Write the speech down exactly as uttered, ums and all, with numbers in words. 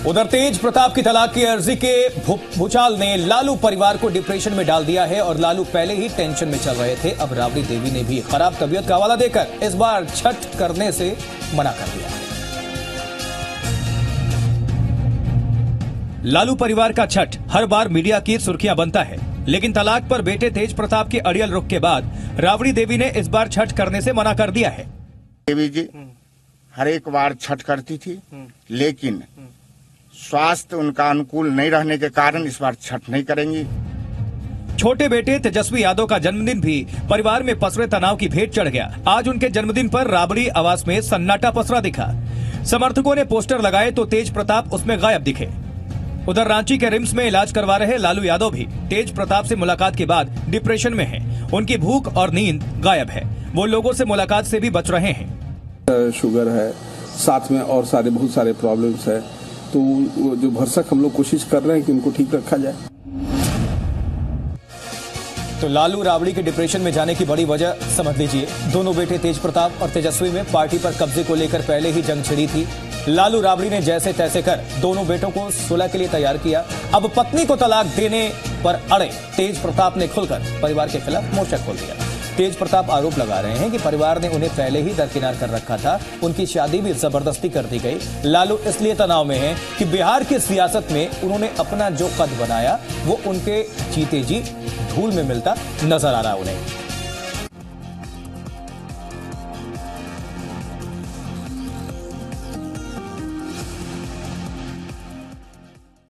उधर तेज प्रताप की तलाक की अर्जी के भूचाल ने लालू परिवार को डिप्रेशन में डाल दिया है और लालू पहले ही टेंशन में चल रहे थे। अब राबड़ी देवी ने भी खराब तबीयत का हवाला देकर इस बार छठ करने से मना कर दिया है। लालू परिवार का छठ हर बार मीडिया की सुर्खियां बनता है, लेकिन तलाक पर बेटे तेज प्रताप के अड़ियल रुख के बाद राबड़ी देवी ने इस बार छठ करने से मना कर दिया है। देवी जी हर एक बार छठ करती थी, लेकिन स्वास्थ्य उनका अनुकूल नहीं रहने के कारण इस बार छठ नहीं करेंगी। छोटे बेटे तेजस्वी यादव का जन्मदिन भी परिवार में पसरे तनाव की भेंट चढ़ गया। आज उनके जन्मदिन पर राबड़ी आवास में सन्नाटा पसरा दिखा। समर्थकों ने पोस्टर लगाए तो तेज प्रताप उसमें गायब दिखे। उधर रांची के रिम्स में इलाज करवा रहे लालू यादव भी तेज प्रताप से मुलाकात के बाद डिप्रेशन में हैं। उनकी भूख और नींद गायब है। वो लोगों से मुलाकात से भी बच रहे हैं। शुगर है, साथ में और सारे बहुत सारे प्रॉब्लम्स है, तो जो भरसक हम लोग कोशिश कर रहे हैं कि उनको ठीक रखा जाए। तो लालू राबड़ी के डिप्रेशन में जाने की बड़ी वजह समझ लीजिए। दोनों बेटे तेज प्रताप और तेजस्वी में पार्टी पर कब्जे को लेकर पहले ही जंग छिड़ी थी। लालू राबड़ी ने जैसे तैसे कर दोनों बेटों को सुलह के लिए तैयार किया। अब पत्नी को तलाक देने पर अड़े तेज प्रताप ने खुलकर परिवार के खिलाफ मोर्चा खोल दिया। तेज प्रताप आरोप लगा रहे हैं कि परिवार ने उन्हें पहले ही दरकिनार कर रखा था। उनकी शादी भी जबरदस्ती कर दी गई। लालू इसलिए तनाव में हैं कि बिहार की सियासत में उन्होंने अपना जो कद बनाया वो उनके जीते जी धूल में मिलता नजर आ रहा उन्हें।